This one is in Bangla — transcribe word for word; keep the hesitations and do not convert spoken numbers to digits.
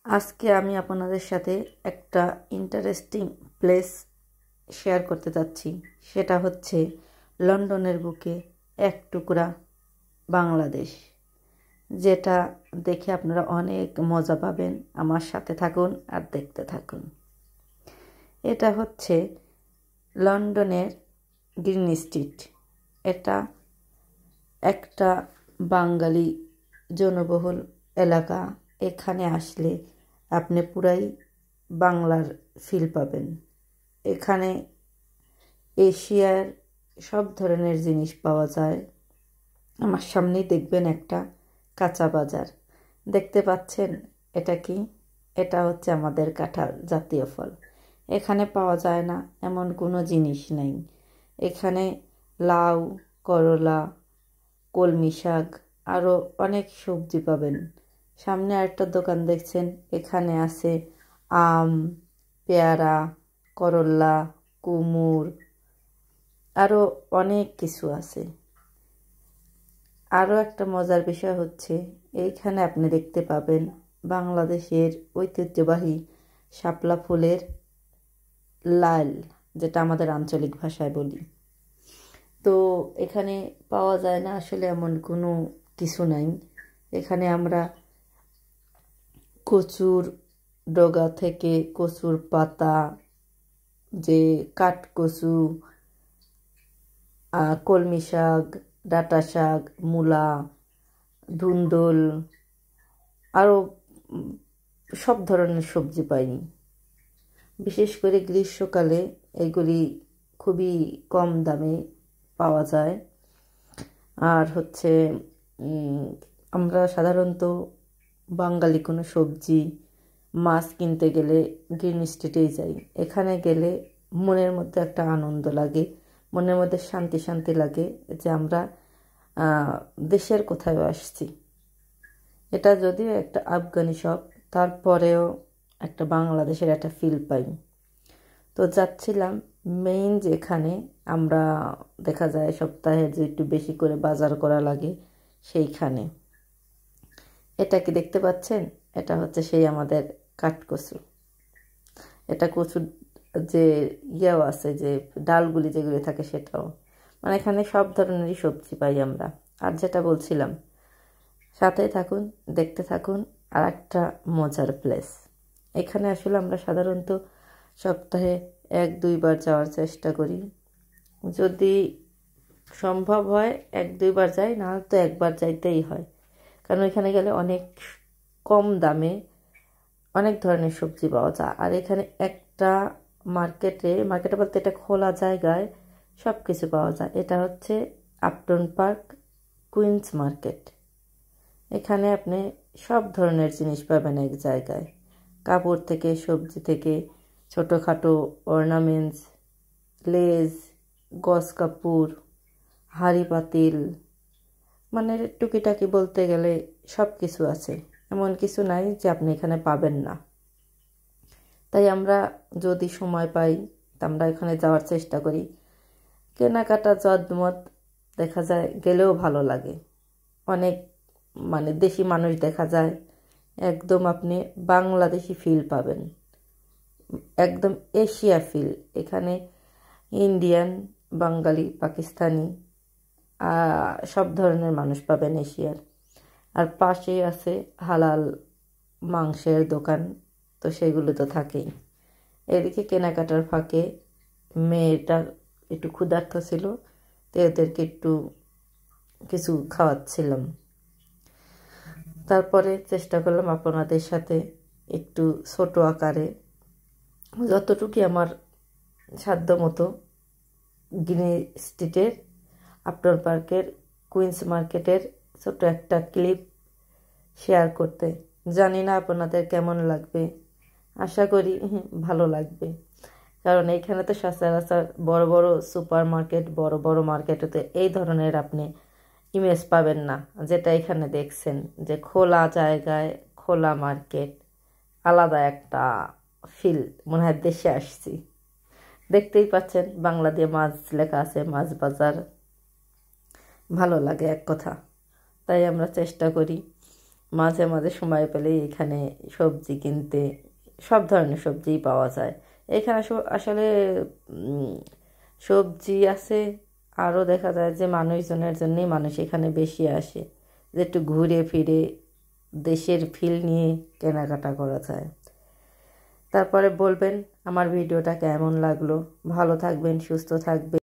আজকে আমি আপনাদের সাথে একটা ইন্টারেস্টিং প্লেস শেয়ার করতে যাচ্ছি। সেটা হচ্ছে লন্ডনের বুকে এক টুকরা বাংলাদেশ, যেটা দেখে আপনারা অনেক মজা পাবেন। আমার সাথে থাকুন আর দেখতে থাকুন। এটা হচ্ছে লন্ডনের গ্রিন স্ট্রিট। এটা একটা বাঙালি জনবহুল এলাকা। এখানে আসলে আপনি পুরাই বাংলার ফিল পাবেন। এখানে এশিয়ার সব ধরনের জিনিস পাওয়া যায়। আমার সামনেই দেখবেন একটা কাঁচা বাজার দেখতে পাচ্ছেন। এটা কি? এটা হচ্ছে আমাদের কাঁঠাল, জাতীয় ফল। এখানে পাওয়া যায় না এমন কোনো জিনিস নেই। এখানে লাউ, করলা, কলমি শাক, আরও অনেক সবজি পাবেন। সামনে আরেকটা দোকান দেখছেন, এখানে আছে আম, পেয়ারা, করলা, কুমড়, আরও অনেক কিছু আছে। আরও একটা মজার বিষয় হচ্ছে এইখানে আপনি দেখতে পাবেন বাংলাদেশের ঐতিহ্যবাহী শাপলা ফুলের লাল, যেটা আমাদের আঞ্চলিক ভাষায় বলি। তো এখানে পাওয়া যায় না আসলে এমন কোনো কিছু নাই। এখানে আমরা কচুর ডগা থেকে কচুর পাতা, যে কাঠকচু, কলমি শাক, ডাঁটা শাক, মূলা, ধুন্দুল, আরও সব ধরনের সবজি পাই। বিশেষ করে গ্রীষ্মকালে এগুলি খুবই কম দামে পাওয়া যায়। আর হচ্ছে আমরা সাধারণত বাঙালি কোনো সবজি, মাছ কিনতে গেলে গ্রিন স্ট্রিটেই যাই। এখানে গেলে মনের মধ্যে একটা আনন্দ লাগে, মনের মধ্যে শান্তি শান্তি লাগে যে আমরা দেশের কোথাও আসছি। এটা যদিও একটা আফগানি শপ, তারপরেও একটা বাংলাদেশের একটা ফিল পাই। তো যাচ্ছিলাম মেইন যেখানে আমরা দেখা যায় সপ্তাহে যে একটু বেশি করে বাজার করা লাগে সেইখানে। এটা কি দেখতে পাচ্ছেন? এটা হচ্ছে সেই আমাদের কাঠকচু। এটা কচুর যে ইয়েও আছে, যে ডালগুলি যেগুলি থাকে সেটাও, মানে এখানে সব ধরনেরই সবজি পাই আমরা। আর যেটা বলছিলাম, সাথে থাকুন, দেখতে থাকুন। আর একটা মজার প্লেস, এখানে আসলে আমরা সাধারণত সপ্তাহে এক দুইবার যাওয়ার চেষ্টা করি। যদি সম্ভব হয় এক দুইবার যাই, না তো একবার যাইতেই হয়। কারণ এখানে গেলে অনেক কম দামে অনেক ধরনের সবজি পাওয়া যায়। আর এখানে একটা মার্কেটে, মার্কেটে বলতে এটা খোলা জায়গায় সব কিছু পাওয়া যায়। এটা হচ্ছে আপটন পার্ক কুইন্স মার্কেট। এখানে আপনি সব ধরনের জিনিস পাবেন এক জায়গায়। কাপড় থেকে, সবজি থেকে, ছোটোখাটো অর্নামেন্টস, লেজ, গস কাপড়, হাঁড়ি পাতিল, মানে টুকিটাকি বলতে গেলে সব কিছু আছে। এমন কিছু নাই যে আপনি এখানে পাবেন না। তাই আমরা যদি সময় পাই তা আমরা এখানে যাওয়ার চেষ্টা করি। কেনাকাটা জদমত দেখা যায়, গেলেও ভালো লাগে। অনেক মানে দেশি মানুষ দেখা যায়, একদম আপনি বাংলাদেশি ফিল পাবেন, একদম এশিয়া ফিল। এখানে ইন্ডিয়ান, বাঙালি, পাকিস্তানি সব ধরনের মানুষ পাবেন এশিয়ার। আর পাশেই আছে হালাল মাংসের দোকান, তো সেগুলো তো থাকেই। এদিকে কেনাকাটার ফাঁকে মেয়েটা একটু ক্ষুধার্ত ছিল, তো এদেরকে একটু কিছু খাওয়াচ্ছিলাম। তারপরে চেষ্টা করলাম আপনাদের সাথে একটু ছোট আকারে যতটুকু আমার সাধ্য মতো গ্রিন স্ট্রিটের, আপটন পার্কের, কুইন্স মার্কেটের ছোট একটা ক্লিপ শেয়ার করতে। জানি না আপনাদের কেমন লাগবে, আশা করি ভালো লাগবে। কারণ এইখানে তো সচরাচর বড় বড় সুপার মার্কেট, বড় বড় মার্কেটেতে এই ধরনের আপনি ইমেজ পাবেন না, যেটা এখানে দেখছেন, যে খোলা জায়গায় খোলা মার্কেট, আলাদা একটা ফিল, মনে হয় দেশে আসছি। দেখতেই পাচ্ছেন বাংলা দিয়ে মাছ লেখা আছে, মাছ বাজার। ভালো লাগে এক কথা। তাই আমরা চেষ্টা করি মাঝে মাঝে সময় পেলেই এখানে সবজি কিনতে, সব ধরনের সবজিই পাওয়া যায় এখানে। আসলে সবজি আছে, আরও দেখা যায় যে মানুষজনের জন্যই মানুষ এখানে বেশি আসে, যে একটু ঘুরে ফিরে দেশের ফিল নিয়ে কেনাকাটা করা যায়। তারপরে বলবেন আমার ভিডিওটা কেমন লাগলো। ভালো থাকবেন, সুস্থ থাকবেন।